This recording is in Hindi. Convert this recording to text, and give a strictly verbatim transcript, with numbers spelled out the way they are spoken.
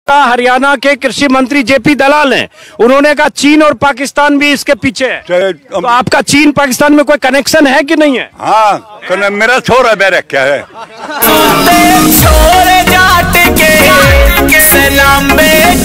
हरियाणा के कृषि मंत्री जेपी दलाल हैं, उन्होंने कहा चीन और पाकिस्तान भी इसके पीछे है। तो आपका चीन पाकिस्तान में कोई कनेक्शन है कि नहीं है? हाँ, मेरा छोरा मेरा क्या है। छोरे जाट के सलाम